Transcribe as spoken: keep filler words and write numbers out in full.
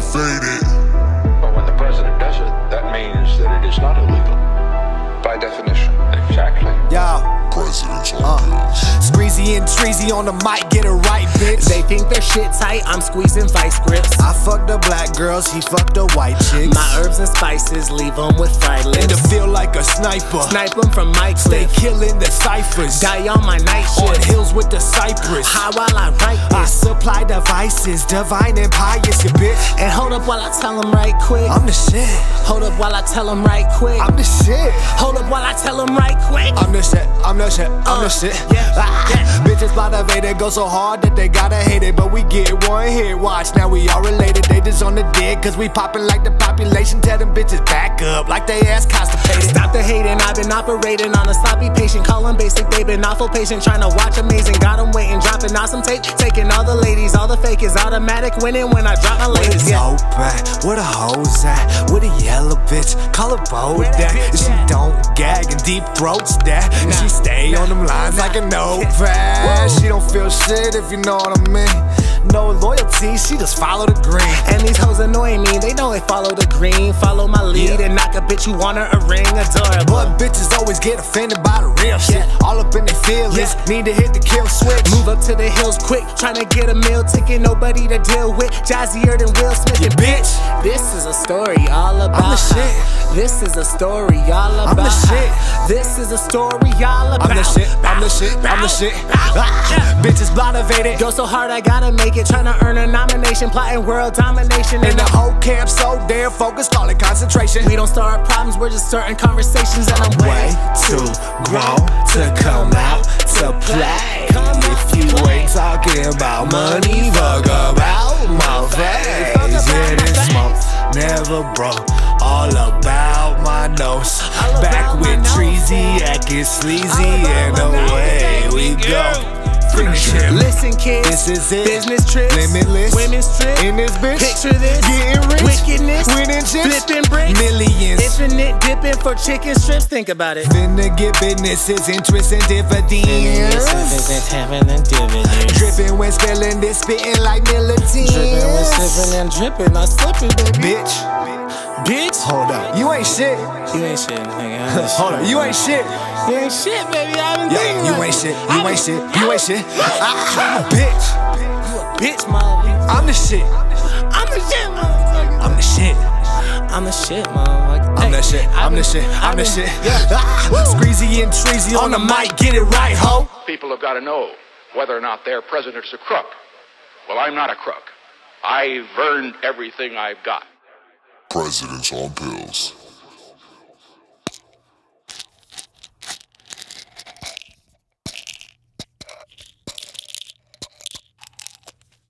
faded. But when the president does it, that means that it is not illegal. By definition. Exactly. Yo. Presidents on uh, Pillz. skreeZy and Treazy on the mic, get it right, bitch. They think their shit tight, I'm squeezing vice grips. I fuck the black girls, he fuck the white chicks. My herbs and spices leave them with fried lips. And to feel like a sniper, snipe them from my stay cliff. killing the ciphers. Die on my night On shift. hills with the cypress. How while I write I this. supply devices, divine and pious, you bitch. And hold up while I tell them right quick. I'm the shit. Hold up while I tell them right quick. I'm the shit. Hold up while I tell them right quick. I'm the shit. I'm the shit. I'm Uh, the shit. yeah, ah, yeah. Bitches motivated, go so hard that they gotta hate it. But we get one hit, watch, now we all related. They just on the dick, cause we poppin' like the population. Tell them bitches back up, like they ass constipated. Stop the hating, I've been operating on a sloppy patient. Call them basic, they been awful patient. Trying to watch amazing, got them waiting, dropping awesome tape. Taking all the ladies, all the fake is automatic. Winning when I drop my ladies, yeah. Where the dope at? Where the hoes at? Where the yellow bitch? Call her bold that. If she don't gag and deep throats that. Nah, she stay nah, on them lines nah, like a notepad. She don't feel shit if you know what I mean. No loyalty, she just follow the green. And these hoes annoying me, they know they follow the green. Follow my lead, yeah. And knock a bitch who want her a ring, adorable. But bitches always get offended by the real shit, yeah. All up in their feelings, yeah. Need to hit the kill switch. Move up to the hills quick, trying to get a meal ticket. Nobody to deal with, jazzier than Will Smith. Yeah, and bitch, this is a story all about I'm the shit. This is a story all about I'm the shit. This is a story all about I'm the shit, I'm the shit, I'm the shit. Ah, bitches motivated, go so hard I gotta make it. Trying to earn a nomination, plotting world domination. And the whole camp so damn focused, call it concentration. We don't start problems, we're just starting conversations. And I'm way too grown to come out to play. If you ain't talking about money, fuck about my face. Yeah, this smoke never broke. All about my nose. Back with Treazy, acting sleazy, and away we go. Listen, kids, this is it. Business trips, limitless, women's trips, in this bitch. Picture this, getting rich, wickedness, winning chips, flipping bricks, millions, infinite dipping for chicken strips. Think about it. Finna get businesses, interest and dividends. Dripping when spilling, this spitting like militants. Dripping when slipping and dripping, not slipping, baby. Bitch. Bitch, hold up, you ain't shit. You ain't shit, nigga. Hold up, you ain't shit. You ain't shit, baby. I've been thinking you like ain't shit. You ain't shit. You ain't shit. Ah, bitch. You a bitch, motherfucker. I'm the shit. I'm the shit, motherfucker. I'm the shit. I'm the shit, motherfucker. I'm the shit. I'm the shit. I'm the shit. skreeZy and Treazy on the mic, get it right, ho. People have got to know whether or not their president's a crook. Well, I'm not a crook. I've earned everything I've got. Presidents on Pillz.